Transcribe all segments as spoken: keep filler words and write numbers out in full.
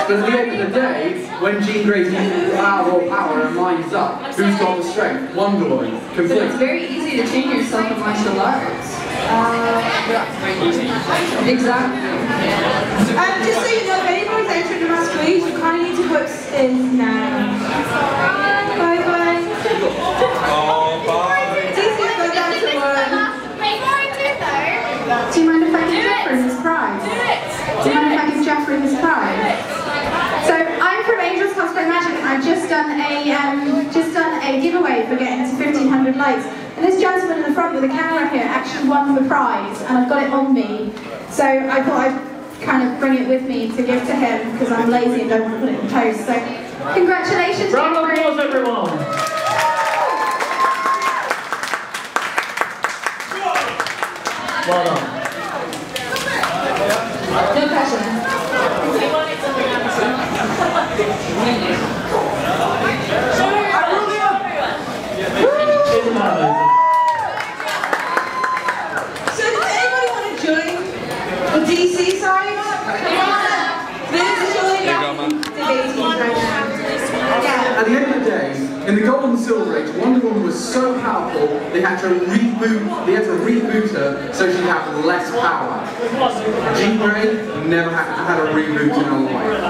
But at the end of the day, when Jean Grey uses power or power and lines up, who's got the strength? Wonder Woman. Complete. So it's very easy to change yourself in martial arts. Uh, exactly. Um, just so you know, if anybody's entering the masquerade, you kind of need to go upstairs now. Bye bye. Oh, bye. D C's going down to work. Do you mind if I give Jeffrey his prize? Do you mind if I give Jeffrey his prize? So I'm from Angels Cosplay Magic, and I've just done a um, just done a giveaway for getting to fifteen hundred likes. And this gentleman in the front with the camera here actually won the prize, and I've got it on me. So I thought I'd kind of bring it with me to give to him because I'm lazy and don't want to put it in post. So congratulations, Round of Jeffrey. applause, everyone. Well done. No pressure. So does anybody want to join the D C side? There's a join debating right now. Yeah. At the end of the day, in the Gold and Silver Age, Wonder Woman was so powerful they had to reboot. They had to reboot her so she'd have less power. Jean Grey never had, had a reboot in her life.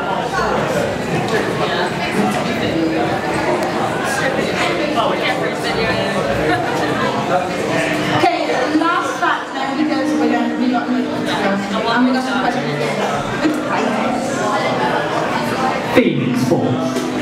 Okay, last fact, and then he goes, we're going, we got, we got, and we got some questions. Phoenix Force.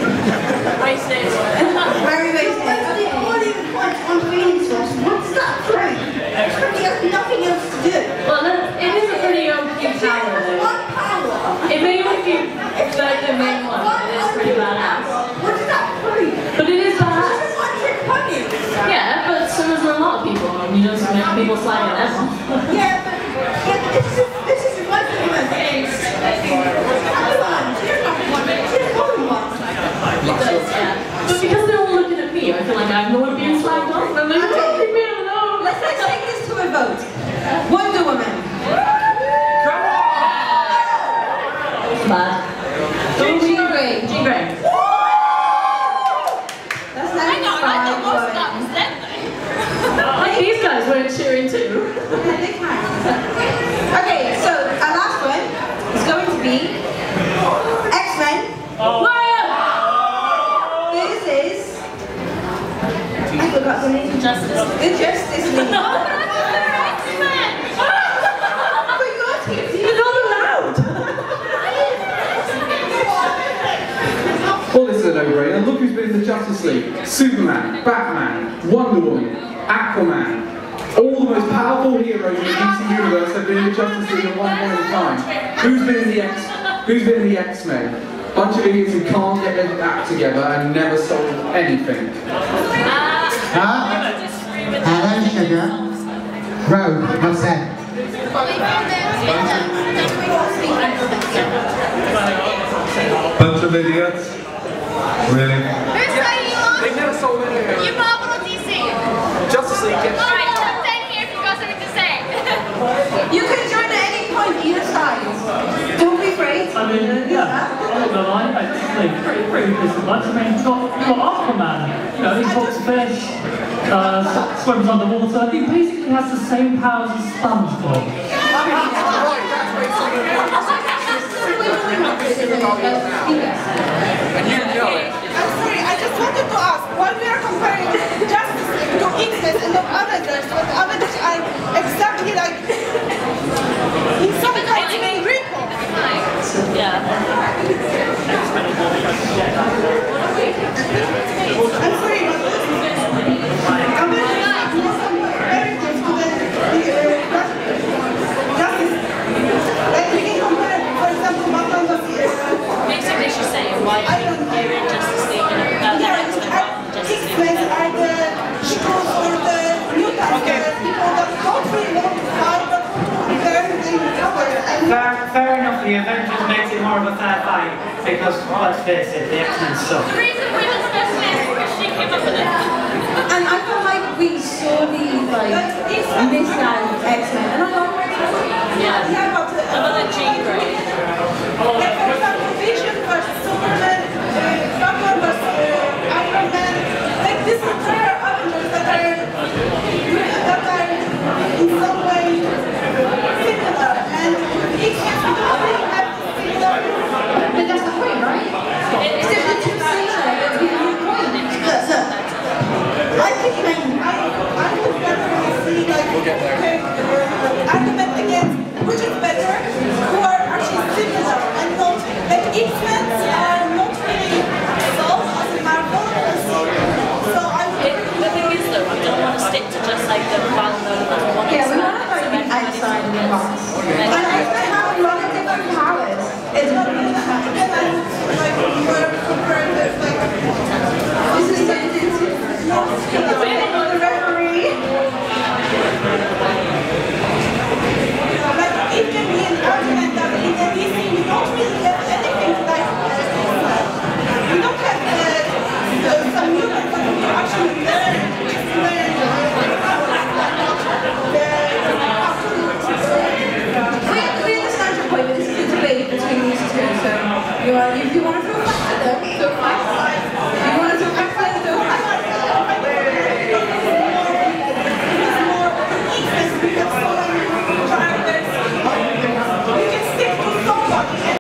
Very wasted. On Phoenix Force, what's that through? He has nothing else to do. Well, that, it is a pretty O P power though. One power. It may not be like the main one, but it is pretty badass. What does that prove? But it is badass. It's one trick pony. Yeah, but so there's a lot of people, and you don't see many people sliding at them. Yeah, but yeah, this is this is Wonder Woman. Come on, she's not one. She's Wonder Woman. It does, yeah. But because they're all looking at me, I feel like I'm the one being slagged off, and they're telling me alone. Let's let's take this to a vote. Wonder Woman. Bad. Jean Grey. Jean Grey. That's ninety-five votes. Like these guys weren't cheering too. Yeah, they can. Okay, so our last one is going to be X-Men. This is I forgot the name. Justice. The Justice League. Oh my God, You're not allowed. Well, this is a no-brainer. Look who's been in the Justice League. Superman, Batman, Wonder Woman, Aquaman. All the most powerful heroes in the D C universe have been in the Justice League at one point in time. Who's been in the X? Who's been in the X-Men? Bunch of idiots who can't get their act together and never solve anything. Huh? Hello, sugar. Rogue, what's that? Bunch of idiots. Really? Who's saying you on? They've never solved anything. You Marvel or D C? Justice League gets Alright, jump in here if you've got something to say. You can join at any point, either side. Don't be afraid. I mean, yeah, I'm not gonna lie, I think pretty, pretty decent bunch. I mean, you've got, you've got Aquaman, you know, he talks fish, uh, swims underwater. He basically has the same powers as SpongeBob. And you know it. I'm sorry, I just wanted to ask, while we are comparing Justice League to X-Men and the Avengers, but the Avengers are exactly like, in some kinds, they rip off. Yeah. I'm sorry, but Avengers have lost some characters to the uh, Justice League. Like, we can compare, for example, Batman was uh, Basically, she's saying why I don't know. you're in Justice League and uh, Yeah, that's the Justice League. X-Men are the heroes or the mutants, the people that don't really want to fight, but they're in cover. And Fair, fair enough, the Avengers makes it more of a fair fight, because, let's face it, the X-Men suck. The reason we don't know this is because she came up with it. And I feel like we sorely like missed out X-Men. And I love Yeah. yeah, but uh, About the Jean Grey. like, for example, Vision was X-Men are not really solved as a Marvel. So I It, the thing is though, I don't want to stick to just like the well-known little one. Yeah, we want to go outside of the box. And X-Men have a lot of different powers. it's not really that. Again, I like were comparing with like This is not the referee. like it can be an argument that in the D C we don't really have anything like uh, we don't have uh, uh, some humans that we actually learn learn We, we understand your point, but this is a debate between these two, so you are, if you want to